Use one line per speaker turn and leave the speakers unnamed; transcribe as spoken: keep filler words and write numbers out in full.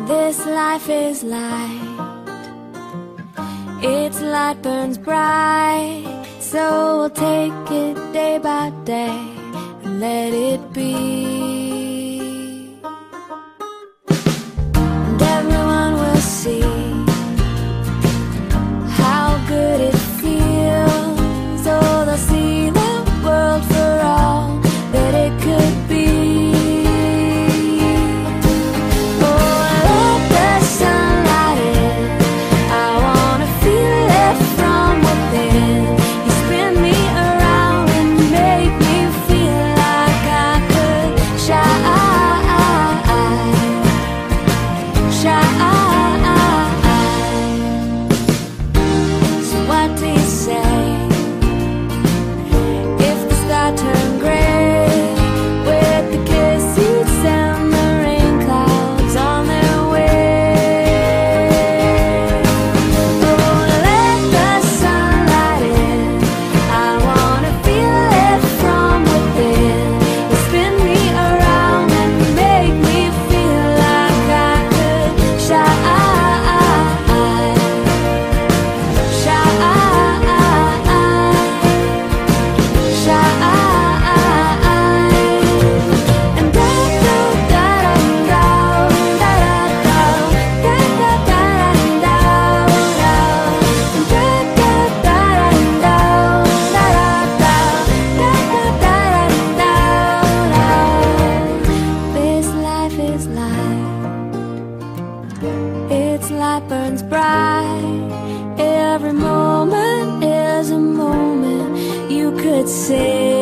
This life is light, its light burns bright, so we'll take it day by day and let it be. And everyone will see how good it feels. Oh, they'll see the world for all that it could be. Say